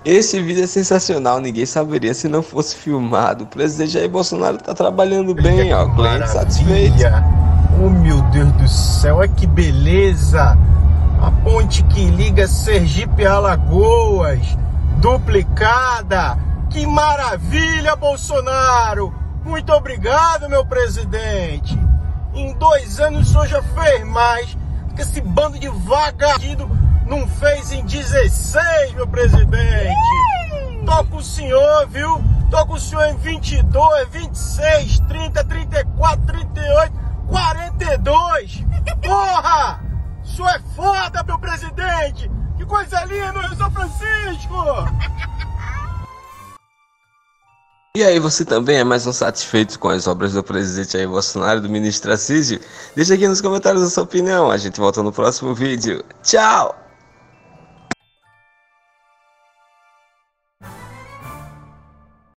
Esse vídeo é sensacional, ninguém saberia se não fosse filmado. O presidente Jair Bolsonaro tá trabalhando bem, ó, cliente satisfeito. Oh, meu Deus do céu, é que beleza! A ponte que liga Sergipe a Alagoas, duplicada. Que maravilha, Bolsonaro! Muito obrigado, meu presidente. Em 2 anos o senhor já fez mais que esse bando de vagabundo não fez em 16, meu presidente. Tô com o senhor, viu? Tô com o senhor em 22, 26, 30, 34, 38, 42. Porra! O senhor é foda, meu presidente! Que coisa linda, eu sou Francisco! E aí, você também é mais um satisfeito com as obras do presidente Jair Bolsonaro e do ministro Tarcísio? Deixa aqui nos comentários a sua opinião. A gente volta no próximo vídeo. Tchau!